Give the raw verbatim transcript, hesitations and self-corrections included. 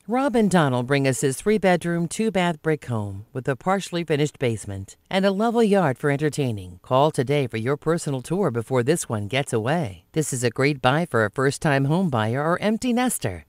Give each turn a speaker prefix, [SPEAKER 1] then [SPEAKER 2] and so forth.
[SPEAKER 1] Rob and Donald bring us his three-bedroom, two-bath brick home with a partially finished basement and a level yard for entertaining. Call today for your personal tour before this one gets away. This is a great buy for a first-time home buyer or empty nester.